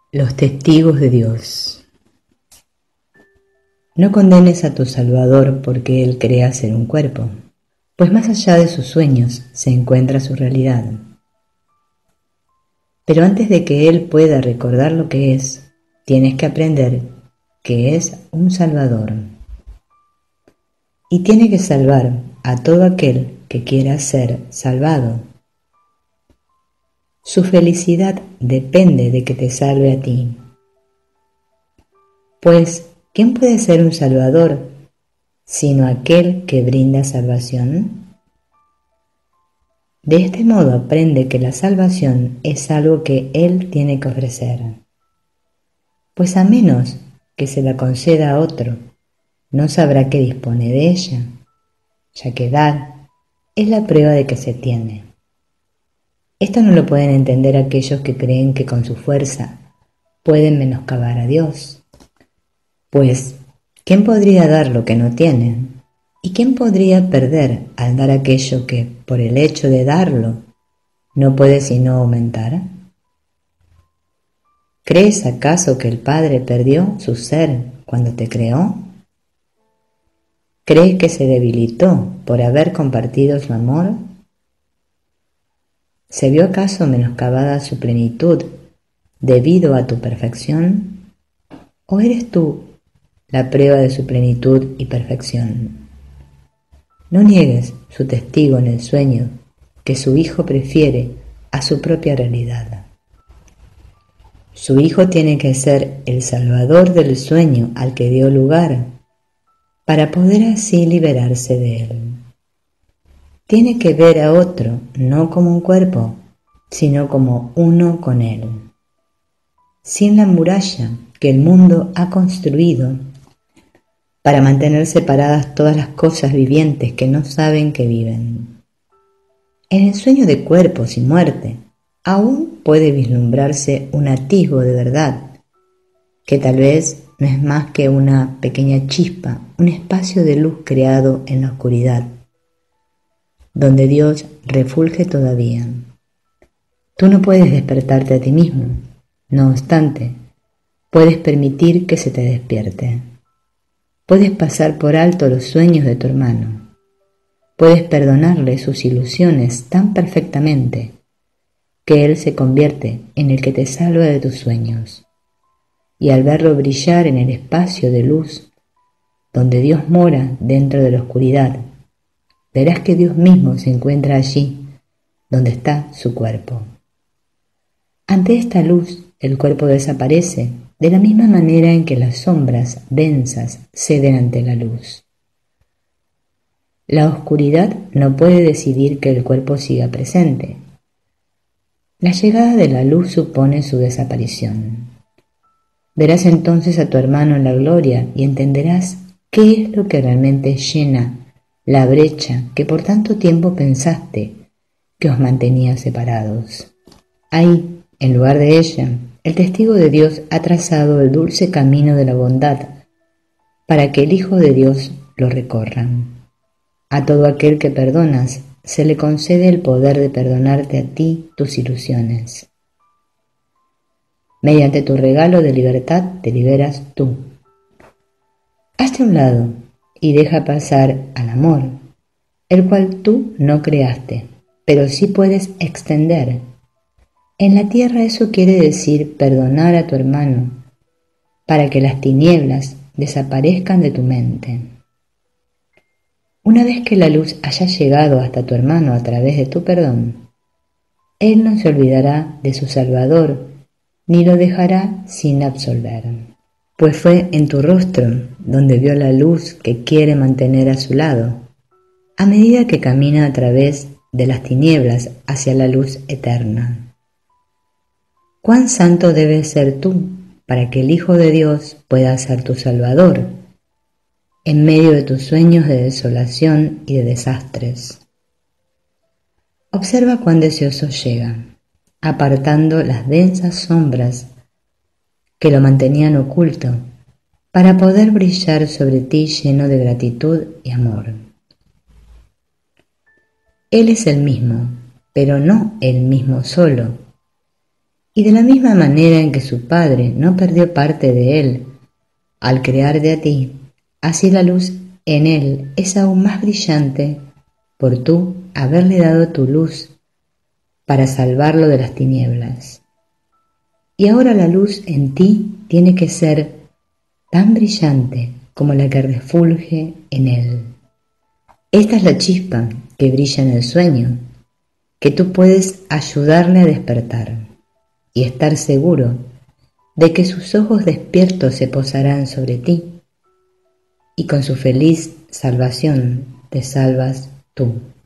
Los testigos de Dios. No condenes a tu Salvador porque Él crea ser un cuerpo, pues más allá de sus sueños se encuentra su realidad. Pero antes de que Él pueda recordar lo que es, tienes que aprender que es un Salvador. Y tiene que salvar a todo aquel que quiera ser salvado. Su felicidad depende de que te salve a ti. Pues, ¿quién puede ser un Salvador sino aquel que brinda salvación? De este modo aprende que la salvación es algo que Él tiene que ofrecer. Pues a menos que se la conceda a otro, no sabrá que dispone de ella, ya que dar es la prueba de que se tiene. Esto no lo pueden entender aquellos que creen que con su fuerza pueden menoscabar a Dios. Pues, ¿quién podría dar lo que no tiene? ¿Y quién podría perder al dar aquello que, por el hecho de darlo, no puede sino aumentar? ¿Crees acaso que el Padre perdió su ser cuando te creó? ¿Crees que se debilitó por haber compartido su amor? ¿Se vio acaso menoscabada su plenitud debido a tu perfección? ¿O eres tú la prueba de su plenitud y perfección? No niegues su testigo en el sueño que su Hijo prefiere a su propia realidad. Su Hijo tiene que ser el salvador del sueño al que dio lugar, para poder así liberarse de él. Tiene que ver a otro no como un cuerpo, sino como uno con él. Sin la muralla que el mundo ha construido para mantener separadas todas las cosas vivientes que no saben que viven. En el sueño de cuerpos y muerte, aún puede vislumbrarse un atisbo de verdad, que tal vez no es más que una pequeña chispa, un espacio de luz creado en la oscuridad, donde Dios refulge todavía. Tú no puedes despertarte a ti mismo, no obstante, puedes permitir que se te despierte. Puedes pasar por alto los sueños de tu hermano. Puedes perdonarle sus ilusiones tan perfectamente que él se convierte en el que te salva de tus sueños. Y al verlo brillar en el espacio de luz, donde Dios mora dentro de la oscuridad, verás que Dios mismo se encuentra allí, donde está su cuerpo. Ante esta luz, el cuerpo desaparece de la misma manera en que las sombras densas ceden ante la luz. La oscuridad no puede decidir que el cuerpo siga presente. La llegada de la luz supone su desaparición. Verás entonces a tu hermano en la gloria y entenderás qué es lo que realmente llena la brecha que por tanto tiempo pensaste que os mantenía separados. Ahí, en lugar de ella, el testigo de Dios ha trazado el dulce camino de la bondad para que el Hijo de Dios lo recorra. A todo aquel que perdonas se le concede el poder de perdonarte a ti tus ilusiones. Mediante tu regalo de libertad te liberas tú. Hazte a un lado y deja pasar al amor, el cual tú no creaste, pero sí puedes extender. En la tierra eso quiere decir perdonar a tu hermano, para que las tinieblas desaparezcan de tu mente. Una vez que la luz haya llegado hasta tu hermano a través de tu perdón, él no se olvidará de su Salvador, ni lo dejará sin absolver. Pues fue en tu rostro donde vio la luz que quiere mantener a su lado, a medida que camina a través de las tinieblas hacia la luz eterna. ¿Cuán santo debes ser tú para que el Hijo de Dios pueda ser tu Salvador en medio de tus sueños de desolación y de desastres? Observa cuán deseoso llega, apartando las densas sombras que lo mantenían oculto, para poder brillar sobre ti lleno de gratitud y amor. Él es el mismo, pero no el mismo solo, Y de la misma manera en que su Padre no perdió parte de él al crearte a ti, así la luz en él es aún más brillante por tú haberle dado tu luz para salvarlo de las tinieblas. Y ahora la luz en ti tiene que ser tan brillante como la que refulge en él. Esta es la chispa que brilla en el sueño, que tú puedes ayudarle a despertar y estar seguro de que sus ojos despiertos se posarán sobre ti y con su feliz salvación te salvas tú.